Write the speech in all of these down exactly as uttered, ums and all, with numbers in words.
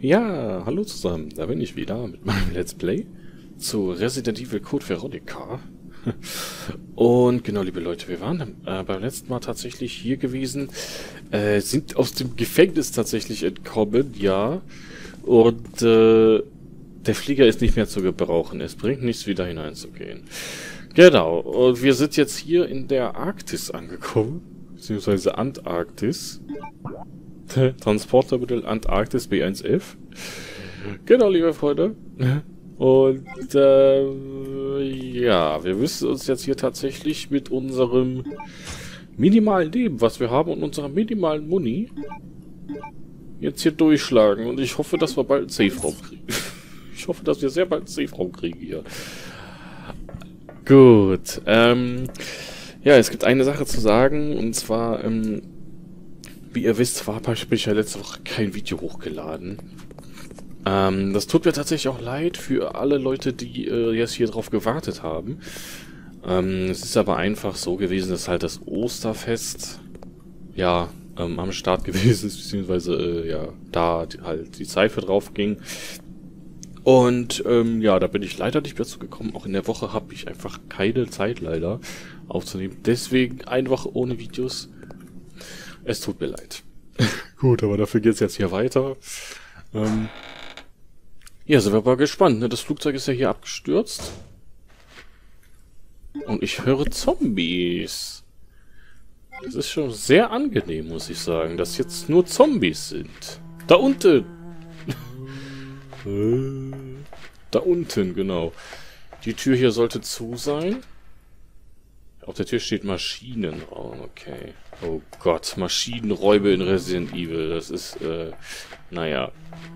Ja, hallo zusammen, da bin ich wieder mit meinem Let's Play zu Resident Evil Code Veronica. Und genau, liebe Leute, wir waren äh, beim letzten Mal tatsächlich hier gewesen, äh, sind aus dem Gefängnis tatsächlich entkommen, ja. Und äh, der Flieger ist nicht mehr zu gebrauchen, es bringt nichts, wieder hineinzugehen. Genau, und wir sind jetzt hier in der Arktis angekommen, beziehungsweise Antarktis. Transportermodell Antarktis B eins F. Genau, liebe Freunde. Und äh, ja, wir müssen uns jetzt hier tatsächlich mit unserem minimalen Leben, was wir haben, und unserer minimalen Muni jetzt hier durchschlagen. Und ich hoffe, dass wir bald einen Safe-Raum kriegen. Ich hoffe, dass wir sehr bald einen Safe-Raum kriegen hier. Gut. Ähm, ja, es gibt eine Sache zu sagen, und zwar, ähm, wie ihr wisst, war ich ja letzte Woche kein Video hochgeladen. Ähm, das tut mir tatsächlich auch leid für alle Leute, die äh, jetzt hier drauf gewartet haben. Ähm, es ist aber einfach so gewesen, dass halt das Osterfest ja ähm, am Start gewesen ist, beziehungsweise äh, ja da die, halt die Zeit für drauf ging. Und ähm, ja, da bin ich leider nicht mehr zugekommen. Auch in der Woche habe ich einfach keine Zeit leider aufzunehmen. Deswegen eine Woche ohne Videos. Es tut mir leid. Gut, aber dafür geht's jetzt hier weiter. Ähm ja, sind wir aber gespannt. Ne? Das Flugzeug ist ja hier abgestürzt. Und ich höre Zombies. Das ist schon sehr angenehm, muss ich sagen, dass jetzt nur Zombies sind. Da unten. Da unten, genau. Die Tür hier sollte zu sein. Auf der Tür steht Maschinenraum, okay. Oh Gott, Maschinenräume in Resident Evil, das ist, äh, naja.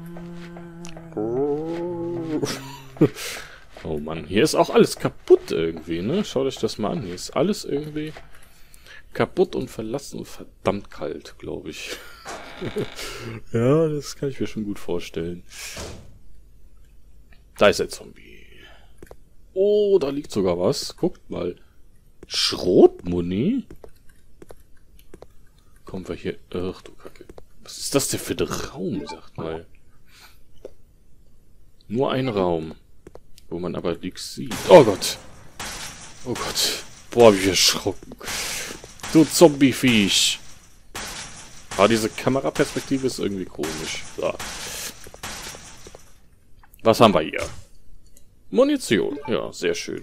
Oh Mann, hier ist auch alles kaputt irgendwie, ne? Schaut euch das mal an, hier ist alles irgendwie kaputt und verlassen und verdammt kalt, glaube ich. Ja, das kann ich mir schon gut vorstellen. Da ist der Zombie. Oh, da liegt sogar was, guckt mal. Schrotmuni? Kommen wir hier... Ach du Kacke. Was ist das denn für ein Raum, sagt mal. Nur ein Raum. Wo man aber nichts sieht. Oh Gott. Oh Gott. Boah, wie erschrocken. Du Zombie-Viech. Ah, diese Kameraperspektive ist irgendwie komisch. So. Was haben wir hier? Munition. Ja, sehr schön.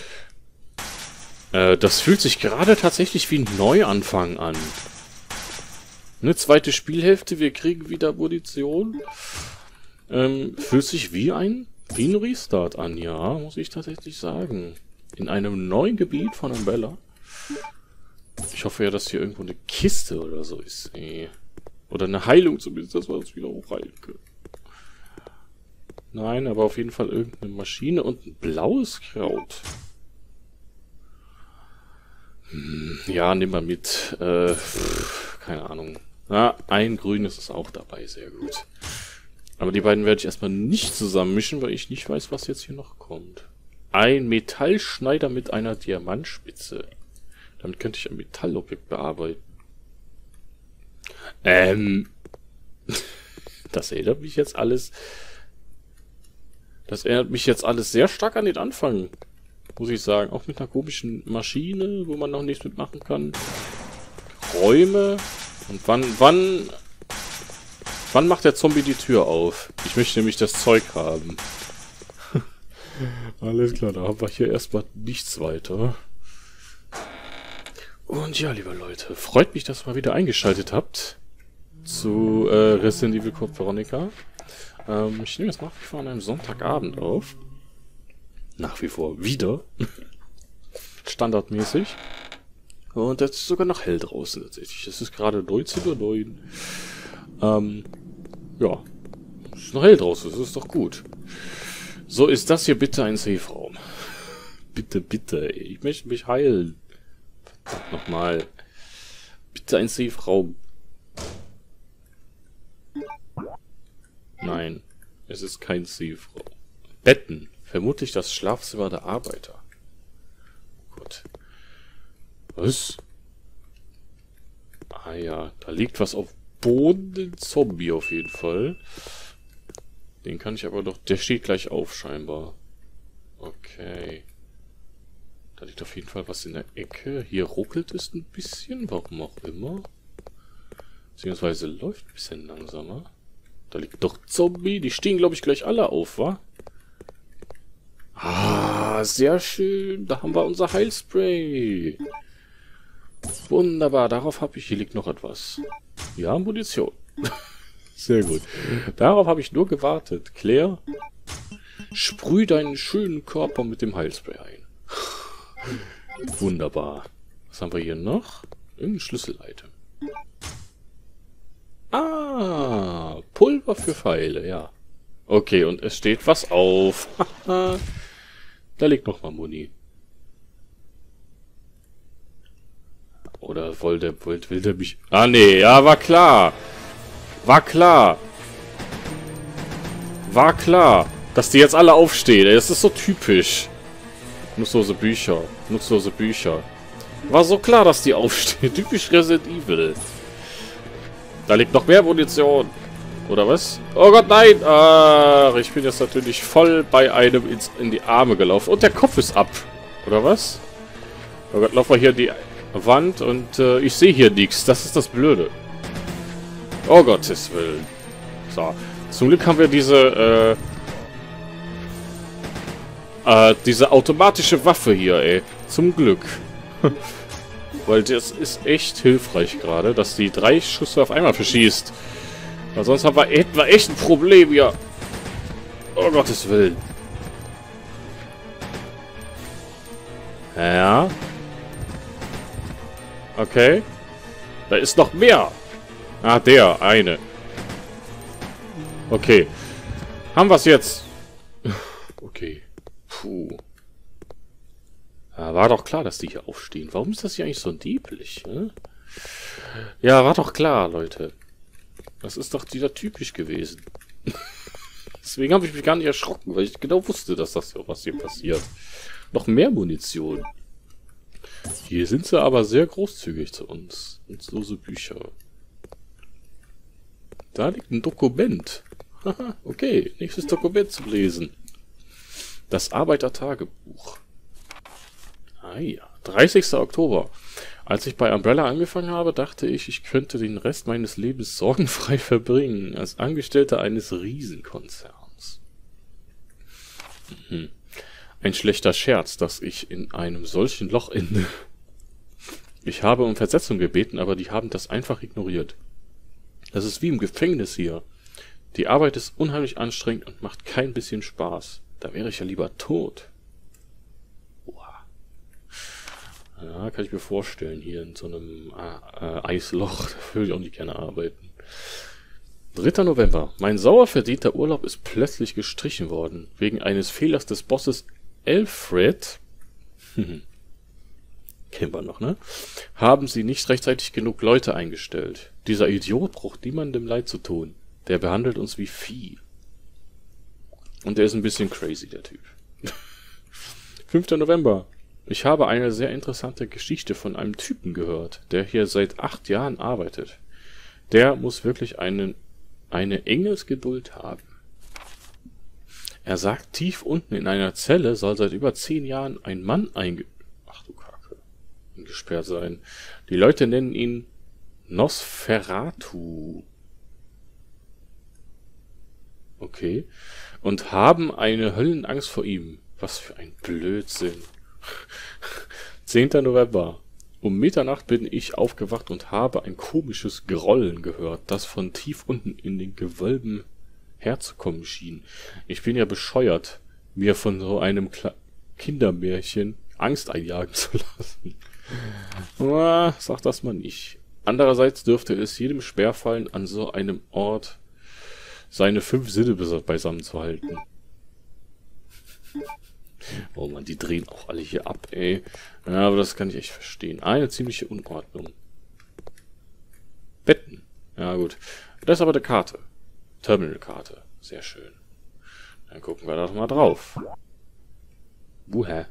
Das fühlt sich gerade tatsächlich wie ein Neuanfang an. Eine zweite Spielhälfte, wir kriegen wieder Munition. Ähm, fühlt sich wie ein, wie ein Restart an, ja, muss ich tatsächlich sagen. In einem neuen Gebiet von Umbrella. Ich hoffe ja, dass hier irgendwo eine Kiste oder so ist. Nee. Oder eine Heilung zumindest, dass wir uns wieder hochheilen können. Nein, aber auf jeden Fall irgendeine Maschine und ein blaues Kraut. Ja, nehmen wir mit. Äh, keine Ahnung. Ja, ein grünes ist auch dabei, sehr gut. Aber die beiden werde ich erstmal nicht zusammen mischen, weil ich nicht weiß, was jetzt hier noch kommt. Ein Metallschneider mit einer Diamantspitze. Damit könnte ich ein Metallobjekt bearbeiten. Ähm. Das erinnert mich jetzt alles... Das erinnert mich jetzt alles sehr stark an den Anfang. Muss ich sagen. Auch mit einer komischen Maschine, wo man noch nichts mitmachen kann. Räume. Und wann, wann... Wann macht der Zombie die Tür auf? Ich möchte nämlich das Zeug haben. Alles klar, da haben wir hier erstmal nichts weiter. Und ja, liebe Leute, freut mich, dass ihr mal wieder eingeschaltet habt. Zu äh, Resident Evil Code Veronica. Ähm, ich nehme jetzt nach wie vor an einem Sonntagabend auf. Nach wie vor wieder. Standardmäßig. Und jetzt ist sogar noch hell draußen tatsächlich. Es ist gerade neunzehn Uhr neun. Ähm, ja. Es ist noch hell draußen, das ist doch gut. So, ist das hier bitte ein Safe-Raum? Bitte, bitte. Ich möchte mich heilen. Verdammt nochmal. Bitte ein Safe-Raum. Nein, es ist kein Safe-Raum. Betten. Vermutlich das Schlafzimmer der Arbeiter. Oh Gott. Was? Ah ja, da liegt was auf Boden. Ein Zombie auf jeden Fall. Den kann ich aber doch... Der steht gleich auf, scheinbar. Okay. Da liegt auf jeden Fall was in der Ecke. Hier ruckelt es ein bisschen, warum auch immer. Beziehungsweise läuft ein bisschen langsamer. Da liegt doch Zombie. Die stehen, glaube ich, gleich alle auf, wa? Ah, sehr schön. Da haben wir unser Heilspray. Wunderbar. Darauf habe ich... Hier liegt noch etwas. Ja, Munition. Sehr gut. Darauf habe ich nur gewartet. Claire, sprüh deinen schönen Körper mit dem Heilspray ein. Wunderbar. Was haben wir hier noch? Irgendein Schlüssel-Item. Ah, Pulver für Pfeile, ja. Okay, und es steht was auf. Da liegt noch mal Muni. Oder wollte der, will, will der mich... Ah, nee, ja, war klar. War klar. War klar, dass die jetzt alle aufstehen. Das ist so typisch. Nutzlose Bücher. Nutzlose Bücher. War so klar, dass die aufstehen. Typisch Resident Evil. Da liegt noch mehr Munition. Oder was? Oh Gott, nein! Ach, ich bin jetzt natürlich voll bei einem ins, in die Arme gelaufen. Und der Kopf ist ab. Oder was? Oh Gott, laufen wir hier in die Wand und äh, ich sehe hier nichts. Das ist das Blöde. Oh Gottes Willen. So. Zum Glück haben wir diese, äh, äh, diese automatische Waffe hier, ey. Zum Glück. Weil das ist echt hilfreich gerade, dass die drei Schüsse auf einmal verschießt. Weil sonst haben wir, hätten wir echt ein Problem hier. Oh Gottes Willen. Ja. Okay. Da ist noch mehr. Ah, der. Eine. Okay. Haben wir es jetzt? Okay. Puh. Ja, war doch klar, dass die hier aufstehen. Warum ist das hier eigentlich so dieblich? Ne? Ja, war doch klar, Leute. Das ist doch wieder typisch gewesen. Deswegen habe ich mich gar nicht erschrocken, weil ich genau wusste, dass das hier was hier passiert. Noch mehr Munition. Hier sind sie aber sehr großzügig zu uns. Nutzlose Bücher. Da liegt ein Dokument. Haha, okay. Nächstes Dokument zu lesen. Das Arbeitertagebuch. Ah ja. dreißigster Oktober. Als ich bei Umbrella angefangen habe, dachte ich, ich könnte den Rest meines Lebens sorgenfrei verbringen, als Angestellter eines Riesenkonzerns. Mhm. Ein schlechter Scherz, dass ich in einem solchen Loch ende. Ich habe um Versetzung gebeten, aber die haben das einfach ignoriert. Das ist wie im Gefängnis hier. Die Arbeit ist unheimlich anstrengend und macht kein bisschen Spaß. Da wäre ich ja lieber tot. Boah. Ja, kann ich mir vorstellen, hier in so einem äh, äh, Eisloch. Da würde ich auch nicht gerne arbeiten. dritter November. Mein sauer verdienter Urlaub ist plötzlich gestrichen worden. Wegen eines Fehlers des Bosses Alfred. Kennen wir noch, ne? Haben sie nicht rechtzeitig genug Leute eingestellt. Dieser Idiot braucht niemandem leid zu tun. Der behandelt uns wie Vieh. Und der ist ein bisschen crazy, der Typ. fünfter November. Ich habe eine sehr interessante Geschichte von einem Typen gehört, der hier seit acht Jahren arbeitet. Der muss wirklich einen, eine Engelsgeduld haben. Er sagt, tief unten in einer Zelle soll seit über zehn Jahren ein Mann einge... Ach du Kacke. Eingesperrt sein. Die Leute nennen ihn Nosferatu. Okay. Und haben eine Höllenangst vor ihm. Was für ein Blödsinn. zehnter November. Um Mitternacht bin ich aufgewacht und habe ein komisches Grollen gehört, das von tief unten in den Gewölben herzukommen schien. Ich bin ja bescheuert, mir von so einem Kle Kindermärchen Angst einjagen zu lassen. Na, sag das mal nicht. Andererseits dürfte es jedem schwerfallen, an so einem Ort seine fünf Sinne beisammen zu halten. Oh man, die drehen auch alle hier ab, ey. Ja, aber das kann ich echt verstehen. Eine ziemliche Unordnung. Betten. Ja, gut. Das ist aber eine Karte. Terminal-Karte. Sehr schön. Dann gucken wir da doch mal drauf. Woher?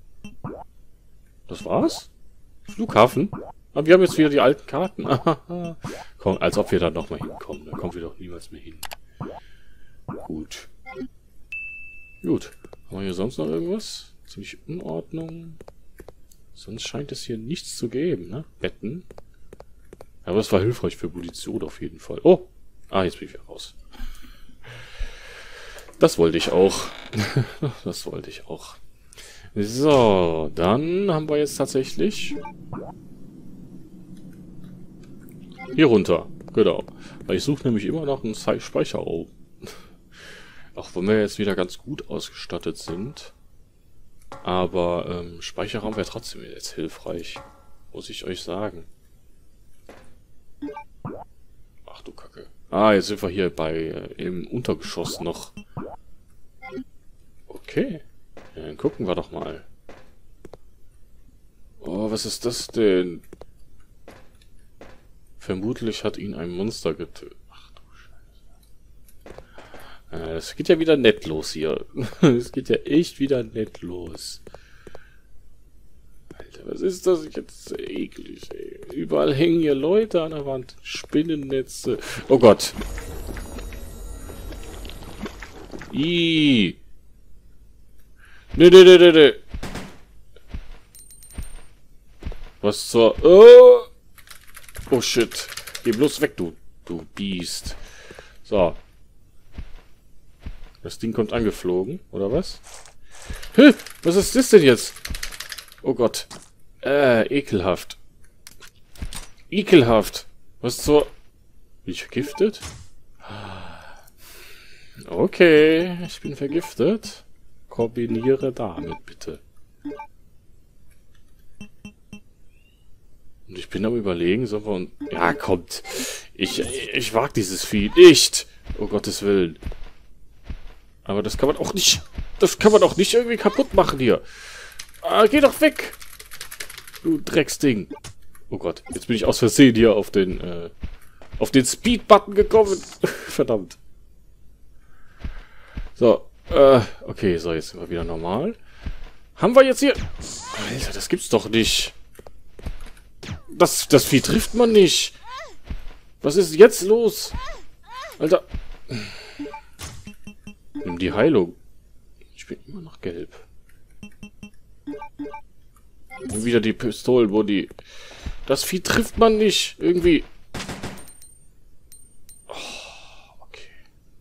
Das war's? Flughafen? Aber wir haben jetzt wieder die alten Karten. Komm, als ob wir da nochmal hinkommen. Da kommen wir doch niemals mehr hin. gut. Gut. Haben wir hier sonst noch irgendwas? Ziemlich Unordnung. Sonst scheint es hier nichts zu geben, ne? Betten. Aber es war hilfreich für Munition auf jeden Fall. Oh! Ah, jetzt bin ich wieder raus. Das wollte ich auch. Das wollte ich auch. So, dann haben wir jetzt tatsächlich hier runter. Genau. Weil ich suche nämlich immer noch einen Speicherraum. Auch wenn wir jetzt wieder ganz gut ausgestattet sind. Aber ähm, Speicherraum wäre trotzdem jetzt hilfreich. Muss ich euch sagen. Ach du Kacke. Ah, jetzt sind wir hier bei äh, im Untergeschoss noch. Okay. Ja, dann gucken wir doch mal. Oh, was ist das denn? Vermutlich hat ihn ein Monster getötet. Ach du Scheiße. Äh, es geht ja wieder nett los hier. Es geht ja echt wieder nett los. Alter, was ist das jetzt so eklig, ey. Überall hängen hier Leute an der Wand. Spinnennetze. Oh Gott. Ih. Ne, ne, ne, ne, ne. Was zur... Oh. Oh shit. Geh bloß weg, du, du Biest. So. Das Ding kommt angeflogen, oder was? Hä? Was ist das denn jetzt? Oh Gott. Äh, ekelhaft. Ekelhaft. Was zur... Bin ich vergiftet? Okay, ich bin vergiftet. Kombiniere damit, bitte. Und ich bin am Überlegen, sollen wir uns... Ja, kommt. Ich, ich wag dieses Vieh nicht. Oh Gottes Willen. Aber das kann man auch nicht... Das kann man auch nicht irgendwie kaputt machen hier. Ah, geh doch weg. Du Drecksding. Oh Gott, jetzt bin ich aus Versehen hier auf den... Äh, auf den Speed-Button gekommen. Verdammt. So, äh, okay, so, jetzt sind wir wieder normal. Haben wir jetzt hier... Alter, das gibt's doch nicht. Das, das Vieh trifft man nicht. Was ist jetzt los? Alter. Nimm die Heilung. Ich bin immer noch gelb. Und wieder die Pistolenbody. Das Vieh trifft man nicht. Irgendwie. Oh, okay.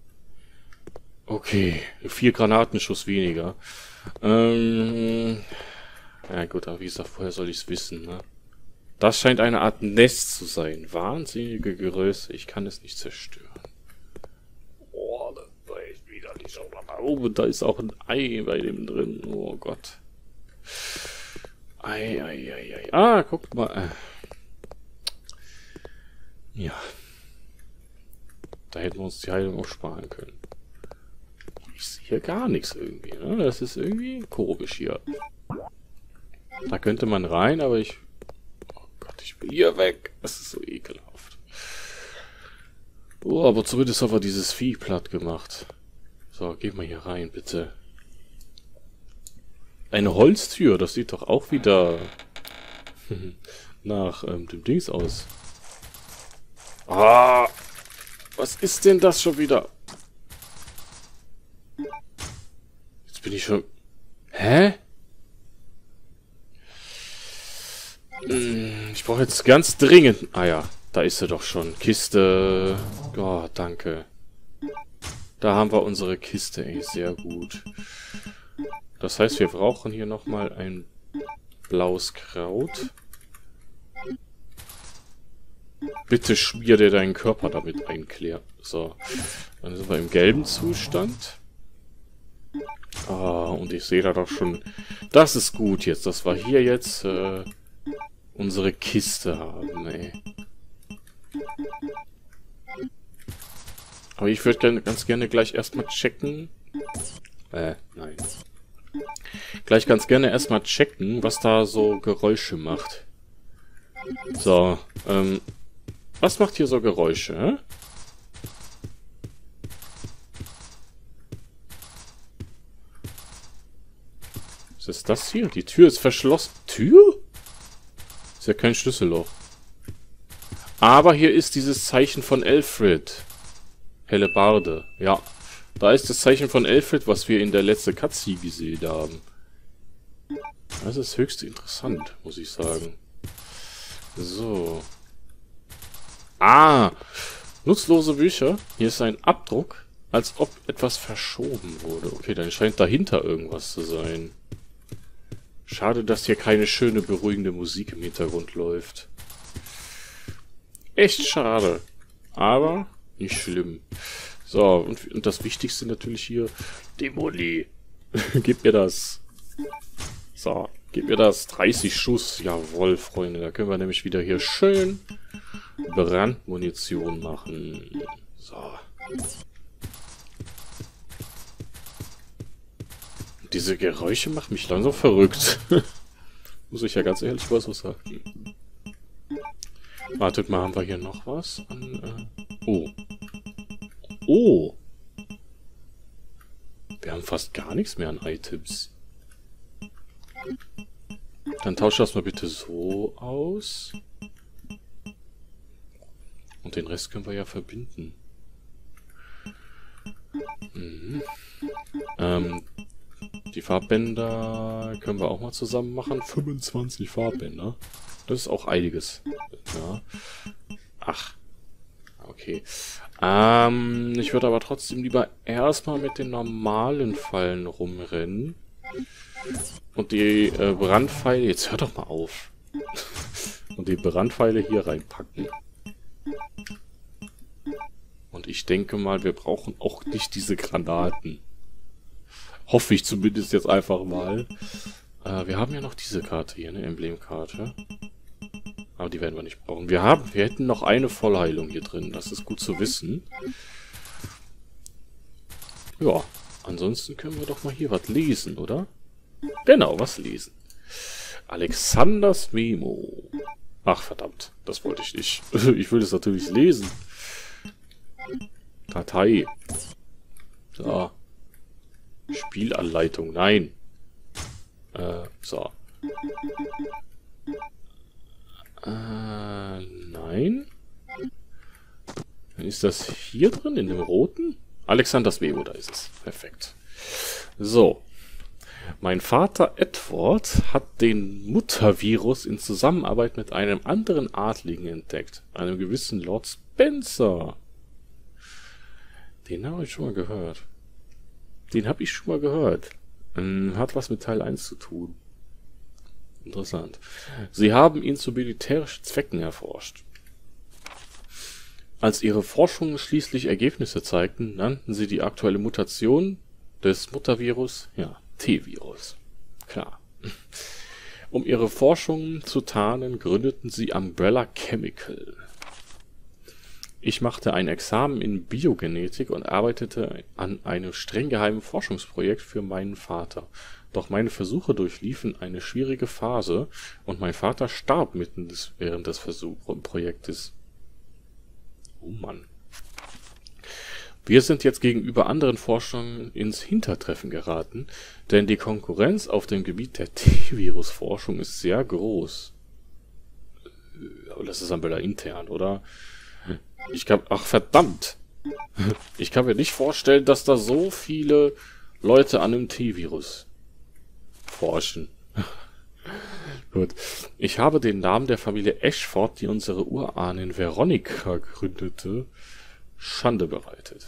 Okay. Vier Granatenschuss weniger. Ähm. Ja gut, aber wie gesagt, woher soll ich es wissen, ne? Das scheint eine Art Nest zu sein. Wahnsinnige Größe. Ich kann es nicht zerstören. Oh, das war echt widerlich. Schau mal da oben. Da ist auch ein Ei bei dem drin. Oh Gott. Ei, ei, ei, ei. Ah, guckt mal. Ja. Da hätten wir uns die Heilung auch sparen können. Ich sehe gar nichts irgendwie. Ne? Das ist irgendwie komisch hier. Da könnte man rein, aber ich... Ich will hier weg. Das ist so ekelhaft. Oh, aber zumindest haben wir dieses Vieh platt gemacht. So, geh mal hier rein, bitte. Eine Holztür, das sieht doch auch wieder nach ähm, dem Dings aus. Ah, was ist denn das schon wieder? Jetzt bin ich schon... Hä? Ich brauche jetzt ganz dringend... Ah ja, da ist sie doch schon. Kiste... Oh, danke. Da haben wir unsere Kiste, ey. Sehr gut. Das heißt, wir brauchen hier nochmal ein blaues Kraut. Bitte schmier dir deinen Körper damit ein, Claire. So. Dann sind wir im gelben Zustand. Ah, und ich sehe da doch schon... Das ist gut jetzt, dass wir hier jetzt... Äh, unsere Kiste haben, ey. Aber ich würde gerne, ganz gerne gleich erstmal checken. Äh, nein. Gleich ganz gerne erstmal checken, was da so Geräusche macht. So, ähm. Was macht hier so Geräusche, hä? Was ist das hier? Die Tür ist verschlossen. Tür? Ist ja kein Schlüsselloch. Aber hier ist dieses Zeichen von Alfred. Hellebarde. Ja. Da ist das Zeichen von Alfred, was wir in der letzten Cutscene gesehen haben. Das ist höchst interessant, muss ich sagen. So. Ah! Nutzlose Bücher. Hier ist ein Abdruck, als ob etwas verschoben wurde. Okay, dann scheint dahinter irgendwas zu sein. Schade, dass hier keine schöne, beruhigende Musik im Hintergrund läuft. Echt schade. Aber nicht schlimm. So, und, und das Wichtigste natürlich hier. Demoli. Gib mir das. So, gib mir das. dreißig Schuss. Jawohl, Freunde. Da können wir nämlich wieder hier schön Brandmunition machen. So. Diese Geräusche machen mich langsam verrückt. Muss ich ja ganz ehrlich was so sagen. Wartet mal, haben wir hier noch was? An, äh, oh. Oh. Wir haben fast gar nichts mehr an Items. Dann tausche das mal bitte so aus. Und den Rest können wir ja verbinden. Mhm. Ähm, die Farbbänder können wir auch mal zusammen machen. fünfundzwanzig Farbbänder. Das ist auch einiges. Ja. Ach. Okay. Ähm, ich würde aber trotzdem lieber erstmal mit den normalen Pfeilen rumrennen. Und die äh, Brandpfeile... Jetzt hör doch mal auf. Und die Brandpfeile hier reinpacken. Und ich denke mal, wir brauchen auch nicht diese Granaten. Hoffe ich zumindest jetzt einfach mal. Äh, wir haben ja noch diese Karte hier, eine Emblemkarte. Aber die werden wir nicht brauchen. Wir haben, wir hätten noch eine Vollheilung hier drin. Das ist gut zu wissen. Ja, ansonsten können wir doch mal hier was lesen, oder? Genau, was lesen. Alexanders Memo. Ach, verdammt. Das wollte ich nicht. Ich will das natürlich lesen. Datei. So. Spielanleitung. Nein. Äh, so. Äh, nein. Dann ist das hier drin, in dem roten? Alexanders Memo, da ist es. Perfekt. So. Mein Vater Edward hat den Muttervirus in Zusammenarbeit mit einem anderen Adligen entdeckt. Einem gewissen Lord Spencer. Den habe ich schon mal gehört. Den habe ich schon mal gehört. Ähm, hat was mit Teil eins zu tun. Interessant. Sie haben ihn zu militärischen Zwecken erforscht. Als ihre Forschungen schließlich Ergebnisse zeigten, nannten sie die aktuelle Mutation des Muttervirus, ja, T-Virus. Klar. Um ihre Forschungen zu tarnen, gründeten sie Umbrella Chemical. Ich machte ein Examen in Biogenetik und arbeitete an einem streng geheimen Forschungsprojekt für meinen Vater. Doch meine Versuche durchliefen eine schwierige Phase und mein Vater starb mitten des, während des Versuchprojektes. Oh Mann. Wir sind jetzt gegenüber anderen Forschern ins Hintertreffen geraten, denn die Konkurrenz auf dem Gebiet der T-Virus-Forschung ist sehr groß. Aber das ist Umbrella intern, oder? Ich kann... Ach, verdammt! Ich kann mir nicht vorstellen, dass da so viele Leute an einem T-Virus forschen. Gut. Ich habe den Namen der Familie Ashford, die unsere Urahnin Veronica gründete, Schande bereitet.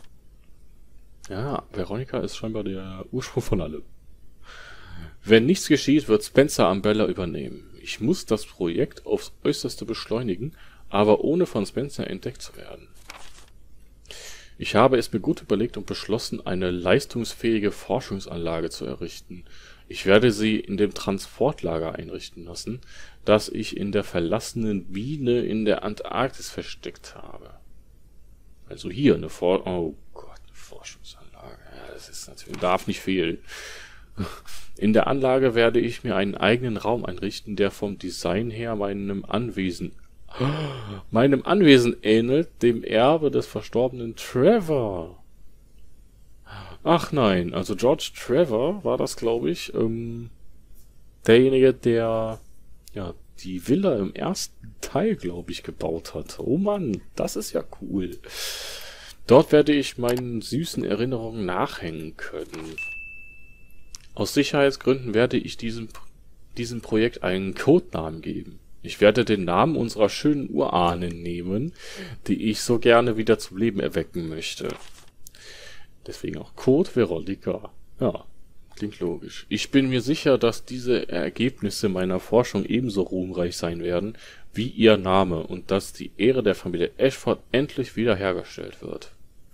Ja, Veronica ist scheinbar der Ursprung von allem. Wenn nichts geschieht, wird Spencer Umbrella übernehmen. Ich muss das Projekt aufs Äußerste beschleunigen, aber ohne von Spencer entdeckt zu werden. Ich habe es mir gut überlegt und beschlossen, eine leistungsfähige Forschungsanlage zu errichten. Ich werde sie in dem Transportlager einrichten lassen, das ich in der verlassenen Mine in der Antarktis versteckt habe. Also hier eine For- oh Gott, eine Forschungsanlage. Ja, das ist natürlich, darf nicht fehlen. In der Anlage werde ich mir einen eigenen Raum einrichten, der vom Design her meinem Anwesen meinem Anwesen ähnelt, dem Erbe des verstorbenen Trevor. Ach nein, also George Trevor war das, glaube ich, ähm, derjenige, der ja die Villa im ersten Teil, glaube ich, gebaut hat. Oh Mann, das ist ja cool. Dort werde ich meinen süßen Erinnerungen nachhängen können. Aus Sicherheitsgründen werde ich diesem, diesem Projekt einen Codenamen geben. Ich werde den Namen unserer schönen Urahnen nehmen, die ich so gerne wieder zum Leben erwecken möchte. Deswegen auch Code Veronica. Ja, klingt logisch. Ich bin mir sicher, dass diese Ergebnisse meiner Forschung ebenso ruhmreich sein werden wie ihr Name und dass die Ehre der Familie Ashford endlich wiederhergestellt wird.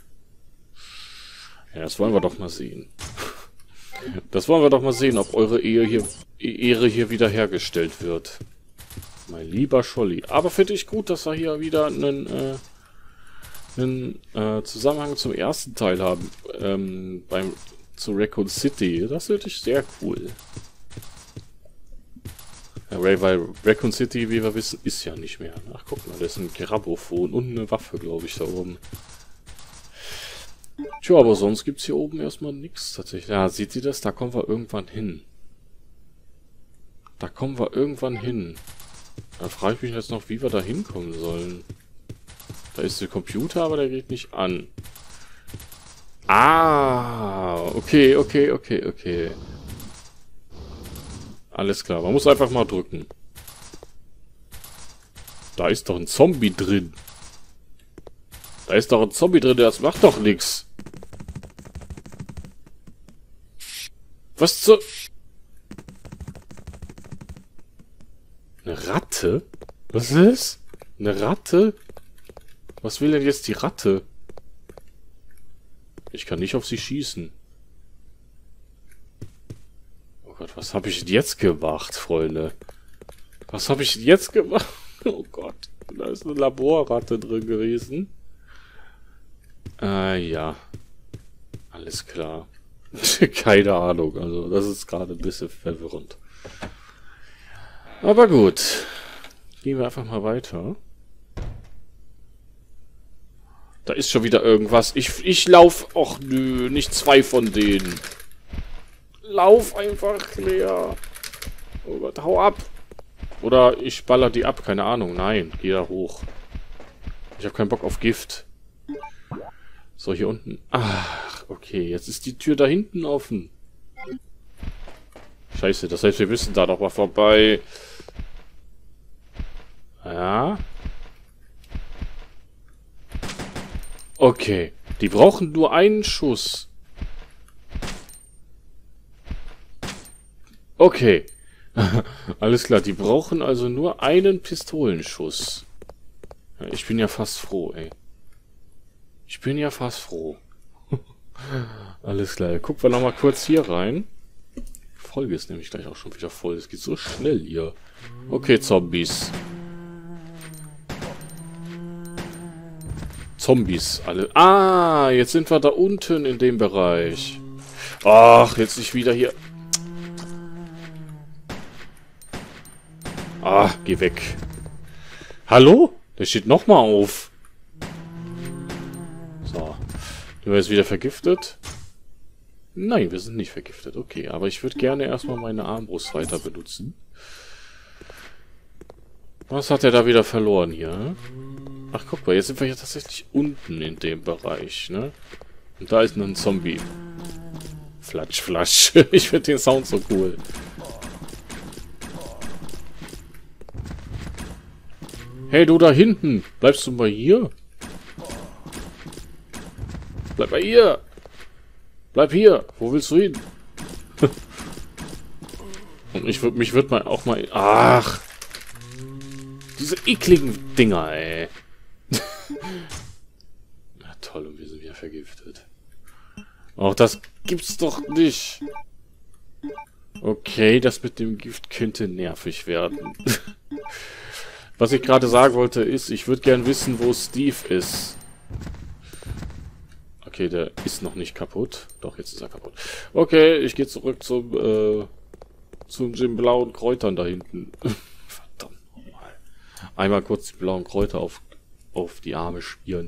Ja, das wollen wir doch mal sehen. Das wollen wir doch mal sehen, ob eure Ehe hier, Ehre hier wiederhergestellt wird. Mein lieber Scholli. Aber finde ich gut, dass wir hier wieder einen, äh, einen äh, Zusammenhang zum ersten Teil haben. Ähm, beim, zu Raccoon City. Das finde ich sehr cool. Ja, weil Raccoon City, wie wir wissen, ist ja nicht mehr. Ach, guck mal, da ist ein Grabophon und eine Waffe, glaube ich, da oben. Tja, aber sonst gibt es hier oben erstmal nichts tatsächlich. Ja, seht ihr das? Da kommen wir irgendwann hin. Da kommen wir irgendwann hin. Da frage ich mich jetzt noch, wie wir da hinkommen sollen. Da ist der Computer, aber der geht nicht an. Ah, okay, okay, okay, okay. Alles klar, man muss einfach mal drücken. Da ist doch ein Zombie drin. Da ist doch ein Zombie drin, das macht doch nichts. Was zur... Eine Ratte? Was ist das? Eine Ratte? Was will denn jetzt die Ratte? Ich kann nicht auf sie schießen. Oh Gott, was habe ich denn jetzt gemacht, Freunde? Was habe ich denn jetzt gemacht? Oh Gott, da ist eine Laborratte drin gewesen. Äh, ja. Alles klar. Keine Ahnung, also das ist gerade ein bisschen verwirrend. Aber gut. Gehen wir einfach mal weiter. Da ist schon wieder irgendwas. Ich, ich lauf... Och nö, nicht zwei von denen. Lauf einfach, Lea. Oh Gott, hau ab. Oder ich baller die ab, keine Ahnung. Nein, geh da hoch. Ich habe keinen Bock auf Gift. So, hier unten. Ach, okay, jetzt ist die Tür da hinten offen. Scheiße, das heißt, wir müssen da doch mal vorbei. Ja. Okay, die brauchen nur einen Schuss. Okay. Alles klar, die brauchen also nur einen Pistolenschuss. Ja, ich bin ja fast froh, ey. Ich bin ja fast froh. Alles klar, gucken wir nochmal kurz hier rein. Die Folge ist nämlich gleich auch schon wieder voll. Es geht so schnell hier. Okay, Zombies. Zombies, alle. Ah, jetzt sind wir da unten in dem Bereich. Ach, jetzt nicht wieder hier. Ah, geh weg. Hallo? Der steht nochmal auf. So. Sind wir jetzt wieder vergiftet? Nein, wir sind nicht vergiftet. Okay, aber ich würde gerne erstmal meine Armbrust weiter benutzen. Was hat er da wieder verloren hier? Ach, guck mal, jetzt sind wir hier tatsächlich unten in dem Bereich, ne? Und da ist noch ein Zombie. Flatsch, flatsch. Ich finde den Sound so cool. Hey, du da hinten. Bleibst du mal hier? Bleib mal hier. Bleib hier. Wo willst du hin? Und ich würde mich würde mal auch mal... Ach. Diese ekligen Dinger, ey. Na toll, und wir sind wieder vergiftet. Auch das gibt's doch nicht. Okay, das mit dem Gift könnte nervig werden. Was ich gerade sagen wollte ist, ich würde gern wissen, wo Steve ist. Okay, der ist noch nicht kaputt. Doch, jetzt ist er kaputt. Okay, ich gehe zurück zum, äh, zu den blauen Kräutern da hinten. Verdammt nochmal. Einmal kurz die blauen Kräuter auf, auf die Arme spielen.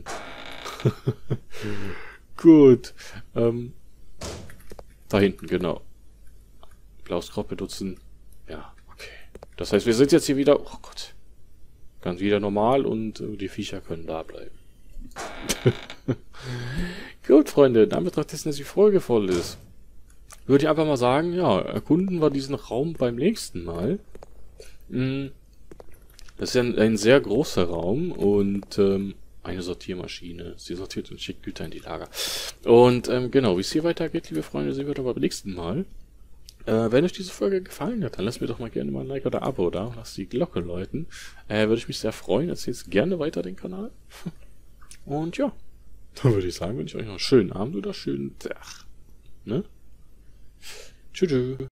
Gut. Ähm, da hinten, genau. Blaues Kraut benutzen. Ja, okay. Das heißt, wir sind jetzt hier wieder... Oh Gott. Ganz wieder normal und äh, die Viecher können da bleiben. Gut, Freunde, damit Betracht dessen, dass die Folge voll ist, würde ich einfach mal sagen, ja, erkunden wir diesen Raum beim nächsten Mal. Das ist ja ein, ein sehr großer Raum und ähm, eine Sortiermaschine. Sie sortiert und schickt Güter in die Lager. Und ähm, genau, wie es hier weitergeht, liebe Freunde, sehen wir doch beim nächsten Mal. Äh, wenn euch diese Folge gefallen hat, dann lasst mir doch mal gerne mal ein Like oder ein Abo da. Lasst die Glocke läuten. Äh, würde ich mich sehr freuen. Erzählt gerne weiter den Kanal. Und ja, dann würde ich sagen, wünsche ich euch noch einen schönen Abend oder einen schönen Tag. Ne? Tschüss.